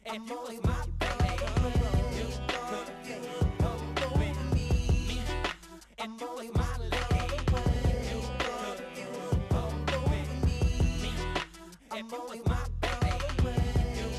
and you was my baby. You could go with me, and you was my lady. You could go with me, and you was my baby. You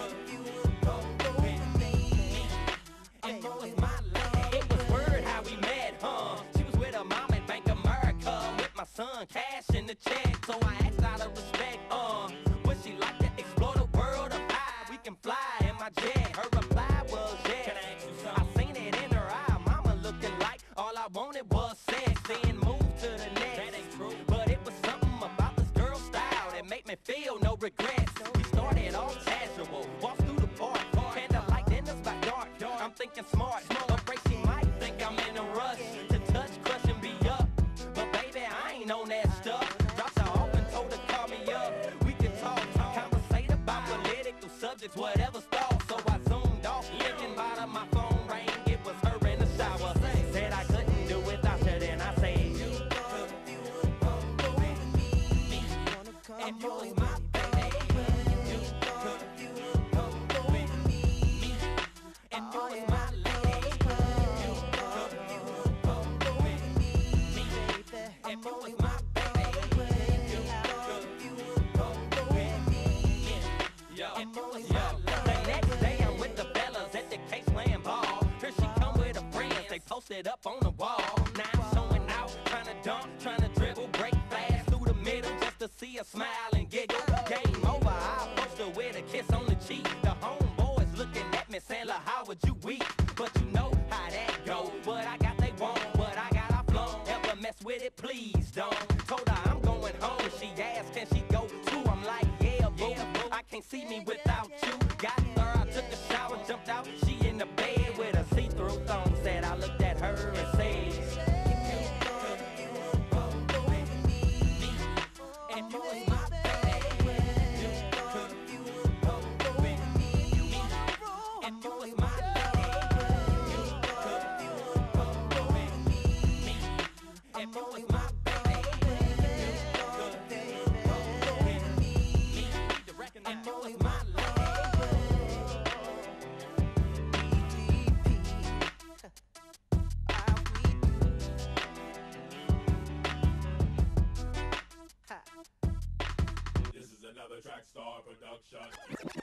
could go with me, and you was my lady. It was word how we met, huh? She was with her mom at Bank America, with my son cash in the check. So I asked out of respect, would she like to explore the world of high? We can fly in my jet. Her reply was yes. Can I ask you something? I seen it in her eye. Mama looking like all I wanted was sex. Then move to the next. That ain't true. But it was something about this girl's style that made me feel no regrets. We started off casual, walked through the park, candlelight dinners by dark. I'm thinking smart, afraid she might think I'm in a rush to touch, crush, and be up. But baby, I ain't on that stuff. Dropped her off and told her to call me up. We could talk, conversate about political subjects, whatever's thought. So I zoomed off, thinking bottom my phone rang. It was her in the shower. Said I couldn't do without her, then I said, you could go with me, and you was my baby. You could go with me, and you was my lady. You could go with me, and you was my baby. You could go with me, and you was my lady. The next day I'm with the fellas at the Case playing ball. Here she come with her friends, they posted up on the wall. Now I'm showing out, trying to dunk, trying to dribble, break fast through the middle just to see her smile and giggle. Game over, I approached her with a kiss on the cheek. The homeboys looking at me saying, look, how would you weep? But you know how that go. What I got they want, what I got I flown. Ever mess with it, please don't. Told her I'm going home. She asked, can she go too? I'm like, yeah, boo. I can't see me without you. Got her, I took a shower, jumped out. She in the bed with a see-through thong. Said I looked at her and said, go with me, and you was my baby. You could go with me, and you was my lady. You could go with me, and you was my baby. You could go with me, and you was my lady. This is another Trackstar production.